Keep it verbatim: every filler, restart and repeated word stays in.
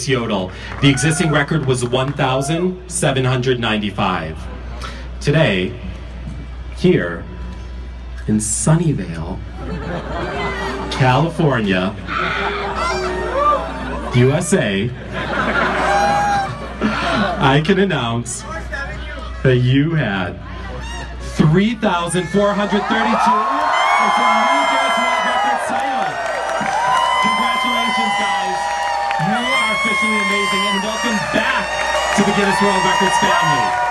previous yodel. The existing record was one thousand seven hundred ninety-five. Today, here in Sunnyvale, California, U S A, I can announce that you had three thousand four hundred thirty-two. It's a new Guinness World Records title. Congratulations, guys. You are officially amazing, and welcome back to the Guinness World Records family.